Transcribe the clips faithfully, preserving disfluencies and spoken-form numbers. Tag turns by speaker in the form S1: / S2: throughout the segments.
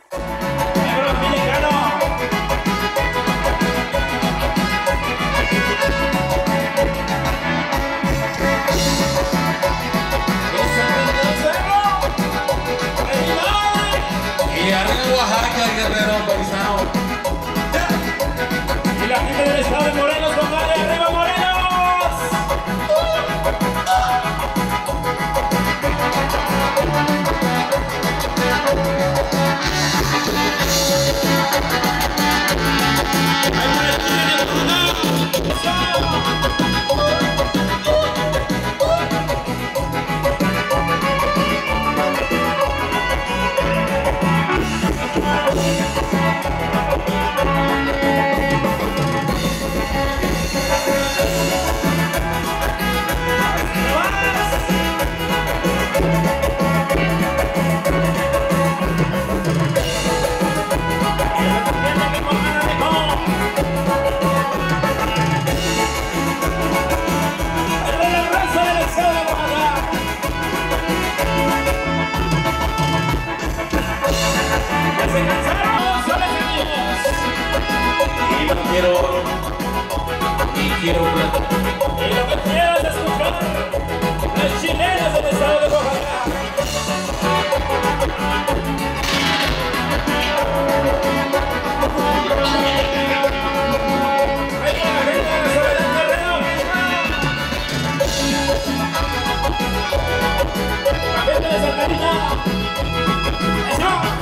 S1: Y arriba Oaxaca, el guerrero paisano.
S2: Y la gente del estado de Morelos, compadre, arriba Morelos.
S1: Quiero oro y quiero plata.
S2: Y lo que quieras escuchar, las chilenas del estado de Oaxaca. Ahí va la gente de la Soledad Guerrero. La gente de Santa Rita. ¡Eso!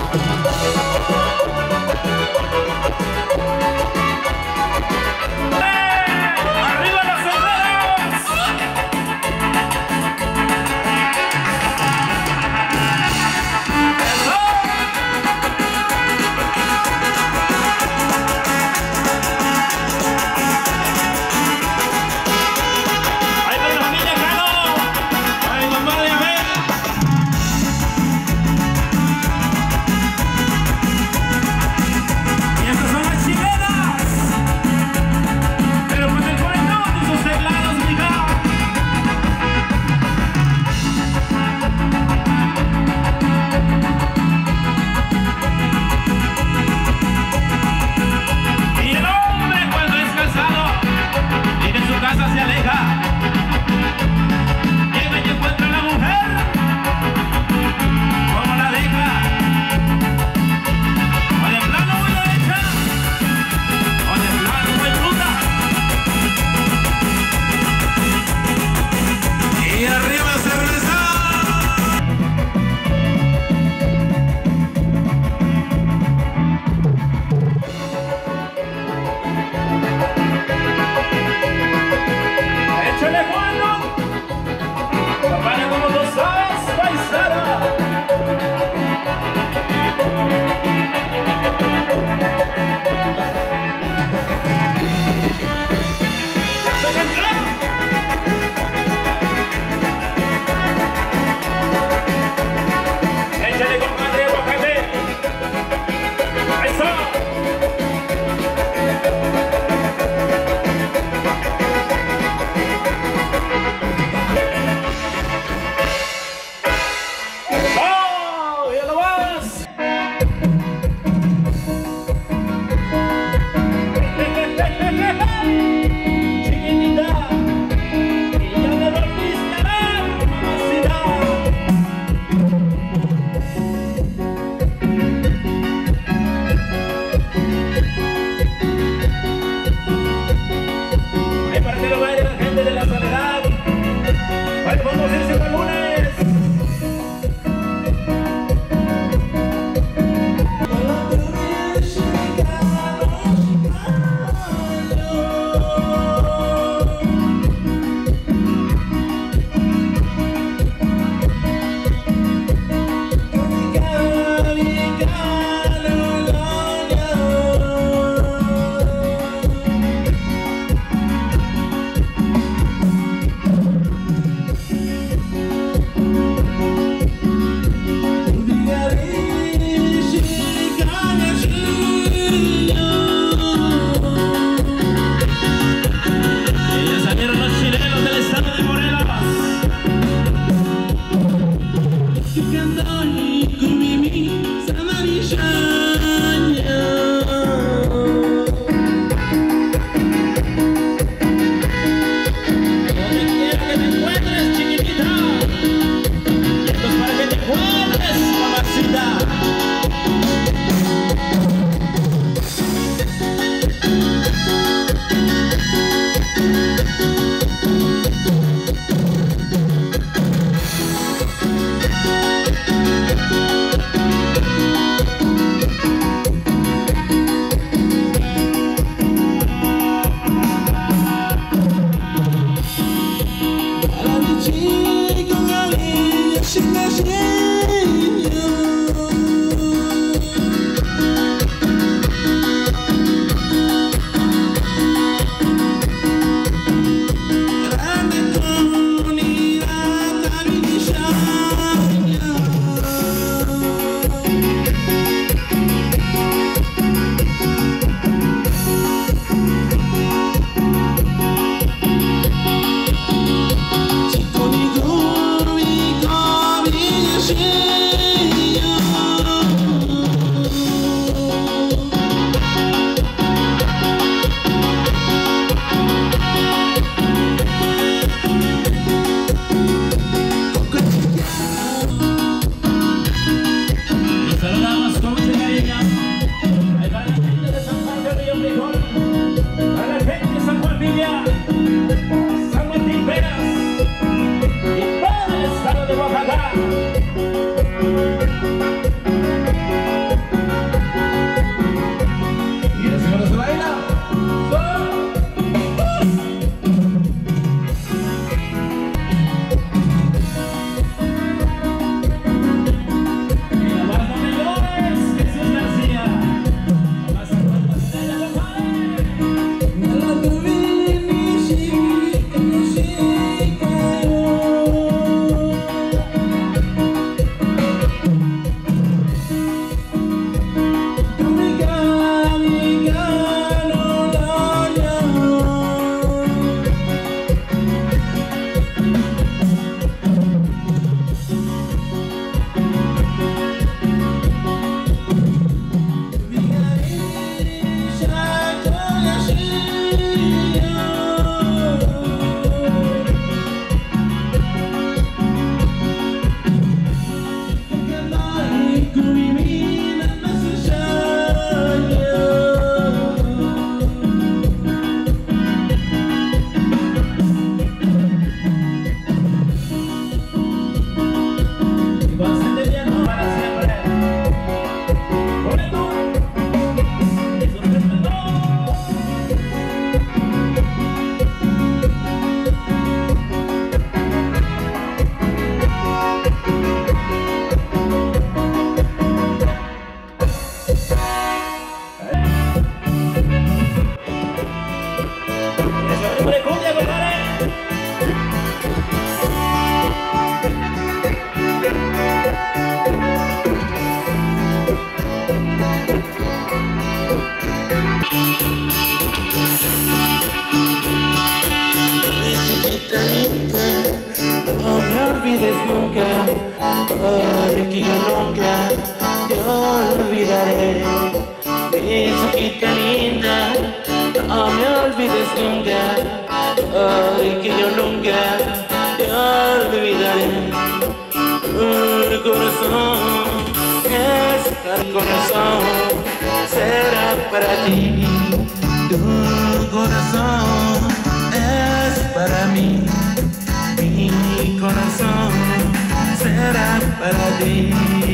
S3: Ay, que yo nunca te olvidaré. Mi chiquita linda, no me olvides nunca. Ay, que yo nunca te olvidaré. Mi corazón es el corazón, será para ti. Tu corazón es para mí. Mi corazón será para ti.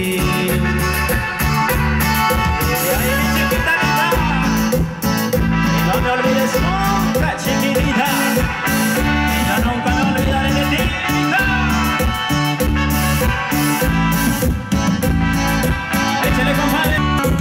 S2: Ay, mi chiquita linda, y no me olvides nunca, chiquitita, y yo nunca me olvidaré de ti. Échale, compadre.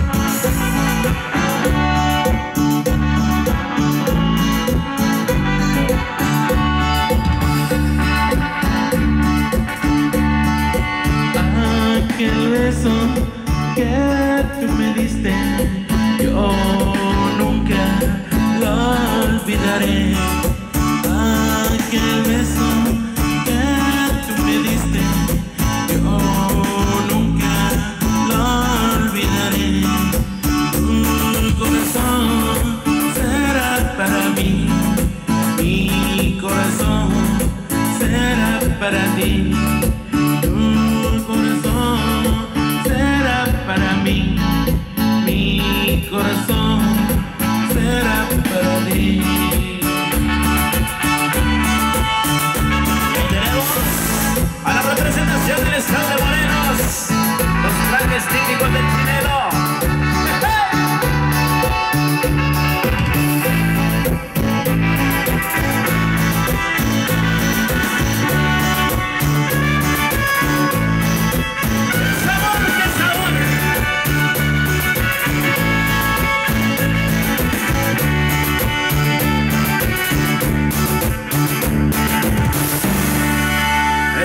S3: Aquel beso que tú me diste, yo nunca lo olvidaré.